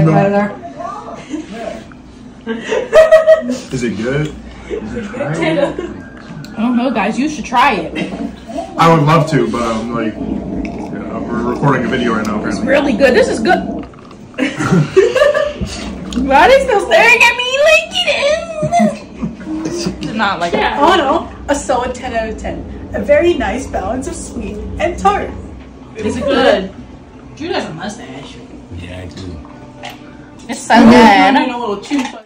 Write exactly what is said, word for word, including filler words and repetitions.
no. right there. Is it good? Is it I don't know, guys. You should try it. I would love to, but I'm like, yeah, we're recording a video right now. It's Apparently. really good. This is good. Why are they still staring at me like it? Not like that. Oh no, a solid ten out of ten. A very nice balance of sweet and tart. Is it good? Jude has a mustache. Yeah, I do. It's so good. A little chew.